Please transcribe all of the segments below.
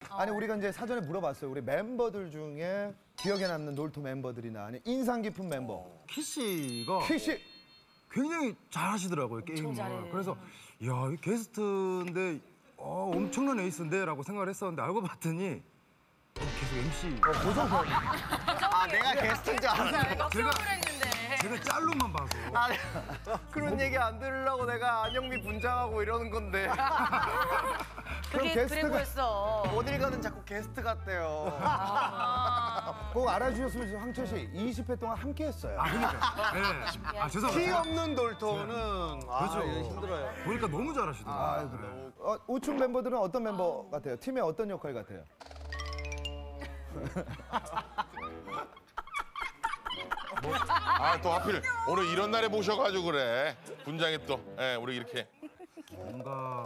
아니 우리가 이제 사전에 물어봤어요. 우리 멤버들 중에 기억에 남는 놀토 멤버들이나 아니 인상 깊은 멤버. 키씨가 키씨. 굉장히 잘하시더라고요 게임을. 그래서 야, 이 게스트인데 엄청난 에이스인데라고 생각을 했었는데 알고 봤더니 계속 MC. 고정표. 아, 내가 게스트인 줄 알았네. 제가 짤로만 봐서. 아, 그런 얘기 안 들으려고 내가 안영미 분장하고 이러는 건데. 그럼 그래 보였어. 어딜 가든 자꾸 게스트 같대요. 꼭 알아주셨으면 좋겠어요. 황철 씨 20회 동안 함께 했어요. 그러니까. 네. 아, 죄송합니다. 티 없는 놀토는 그렇죠. 이거 힘들어요. 보니까 너무 잘하시더라고요. 아, 그래요. 우측 멤버들은 어떤 멤버 같아요? 팀의 어떤 역할 같아요? 아, 또 하필 오늘 이런 날에 모셔가지고 그래. 분장에 또, 예, 우리 이렇게. 뭔가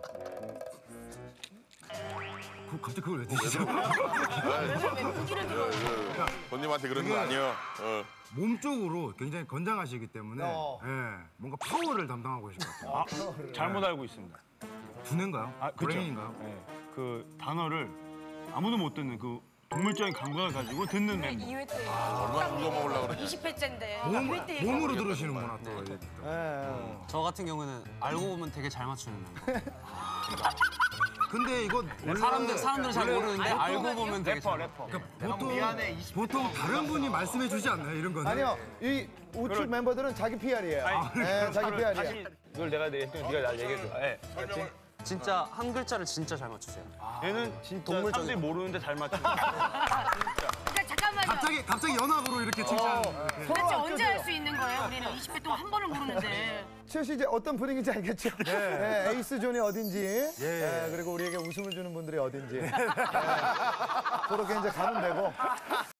갑자기 그걸 왜 드시죠? 본님한테 그런 거 아니에요. 몸쪽으로 굉장히 건장하시기 때문에 뭔가 파워를 담당하고 계신 것 같아요. 잘못 알고 있습니다. 두뇌인가요? 그쵸. 브레인인가요? 네. 그 단어를 아무도 못 듣는 그 동물적인 감각을 가지고 듣는 멤버. 2회 때. 얼마나 굵어 먹으려고 그러냐. 20회째인데. 몸으로 들으시는구나 또. 저 같은 경우는 알고 보면 되게 잘 맞추는 멤버. 근데 이거 원래 사람들은 잘 모르는데 알고 보면 되게 잘 래퍼. 보통 다른 분이 말씀해 주지 않나요? 이런 거는? 아니요. 이 우측 멤버들은 자기 PR이에요. 네, 자기 PR이에요. 다시 이걸 내가 했더니 네가 날 얘기해줘. 네. 진짜 한 글자를 진짜 잘 맞추세요. 얘는 진짜 동물적인 사람들이 모르는데 잘 맞추는 그러니까 잠깐만요. 갑자기 연합으로 이렇게 칭찬. 도대체 언제 할 수 있는 거예요? 우리는 20회 동안 한 번을 모르는데. 치현 씨 이제 어떤 분위기인지 알겠죠? 네, 에이스 존이 어딘지, 그리고 우리에게 웃음을 주는 분들이 어딘지. 그렇게 이제 가면 되고.